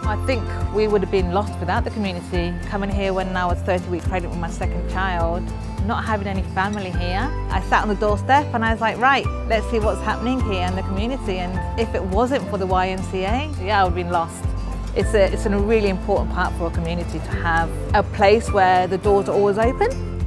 I think we would have been lost without the community. Coming here when I was 30 weeks pregnant with my second child, not having any family here. I sat on the doorstep and I was like, right, let's see what's happening here in the community. And if it wasn't for the YMCA, yeah, I would have been lost. It's a really important part for a community to have a place where the doors are always open.